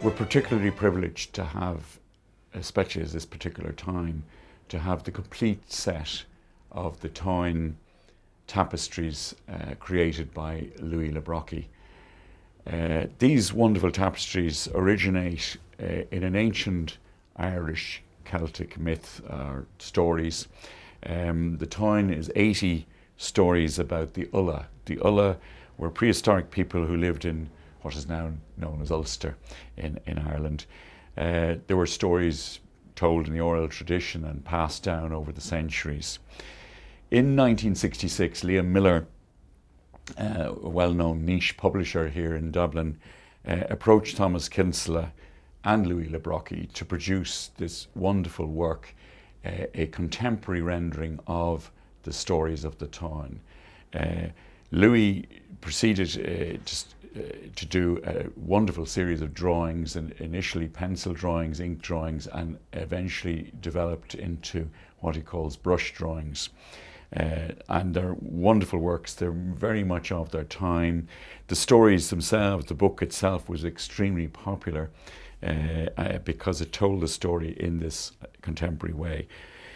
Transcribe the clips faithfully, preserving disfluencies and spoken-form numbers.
We're particularly privileged to have, especially at this particular time, to have the complete set of the Táin tapestries uh, created by Louis Le Brocq. Uh, these wonderful tapestries originate uh, in an ancient Irish Celtic myth or stories. Um, the Táin is eighty stories about the Ulla. The Ulla were prehistoric people who lived in what is now known as Ulster in, in Ireland. Uh, there were stories told in the oral tradition and passed down over the centuries. In nineteen sixty-six, Liam Miller, uh, a well-known niche publisher here in Dublin, uh, approached Thomas Kinsella and Louis Le Brocq to produce this wonderful work, uh, a contemporary rendering of the stories of the Táin. Uh, Louis proceeded uh, just, uh, to do a wonderful series of drawings, and initially pencil drawings, ink drawings, and eventually developed into what he calls brush drawings. Uh, and they're wonderful works. They're very much of their time. The stories themselves, the book itself, was extremely popular uh, uh, because it told the story in this contemporary way.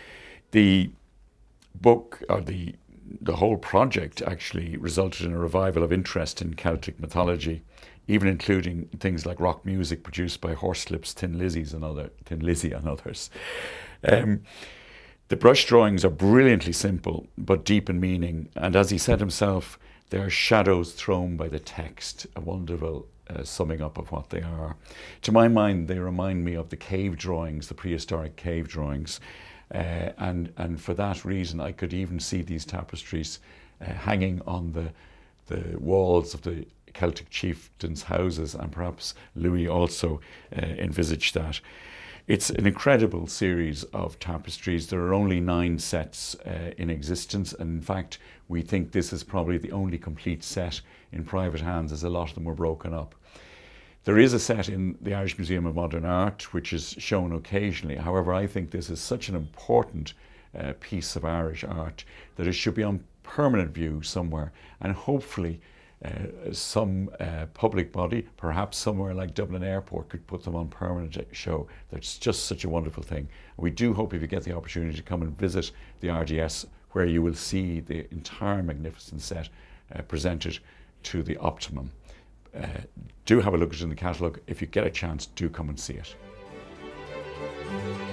The book, or the the whole project, actually resulted in a revival of interest in Celtic mythology, even including things like rock music produced by Horslips, Thin Lizzy's and other Thin Lizzy and others. Um, The brush drawings are brilliantly simple but deep in meaning, and as he said himself, they are shadows thrown by the text, a wonderful uh, summing up of what they are. To my mind, they remind me of the cave drawings, the prehistoric cave drawings, uh, and, and for that reason I could even see these tapestries uh, hanging on the, the walls of the Celtic chieftains' houses, and perhaps Louis also uh, envisaged that. It's an incredible series of tapestries. There are only nine sets uh, in existence, and in fact we think this is probably the only complete set in private hands, as a lot of them were broken up. There is a set in the Irish Museum of Modern Art which is shown occasionally. However, I think this is such an important uh, piece of Irish art that it should be on permanent view somewhere, and hopefully Uh, some uh, public body, perhaps somewhere like Dublin Airport, could put them on permanent show. That's just such a wonderful thing. We do hope, if you get the opportunity, to come and visit the R D S, where you will see the entire magnificent set uh, presented to the optimum. Uh, do have a look at it in the catalogue. If you get a chance, do come and see it.